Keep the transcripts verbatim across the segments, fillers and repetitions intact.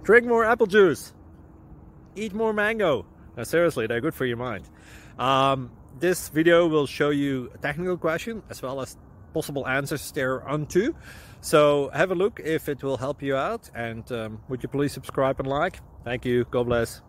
Drink more apple juice. Eat more mango. Now, seriously, they're good for your mind. Um, this video will show you a technical question as well as possible answers thereunto. So have a look if it will help you out, and um, would you please subscribe and like? Thank you. God bless.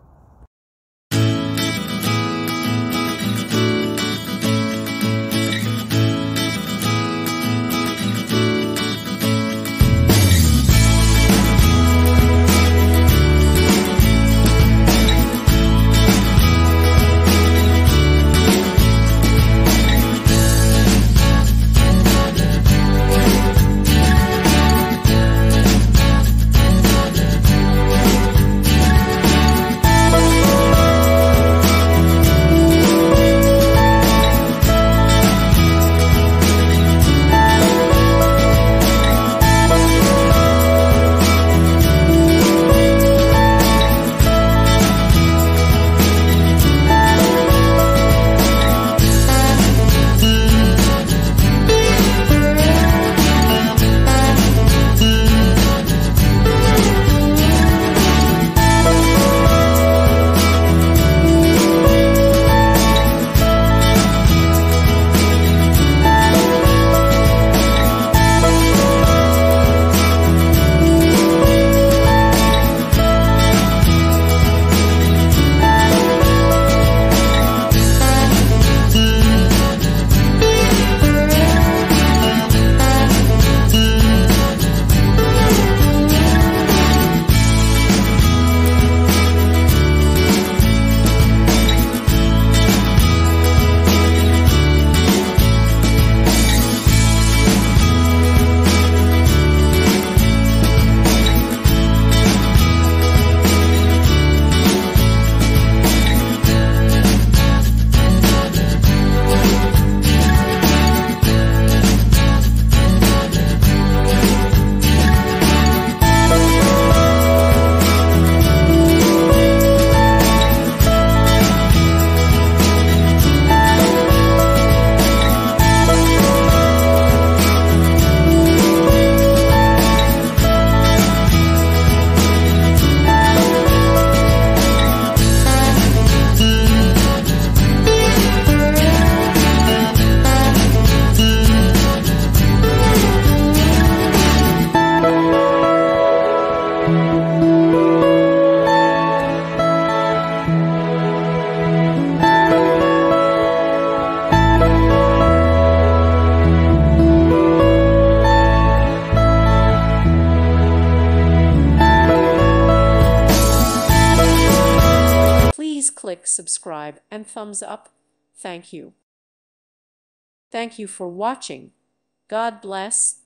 Please click subscribe and thumbs up. Thank you. Thank you for watching. God bless.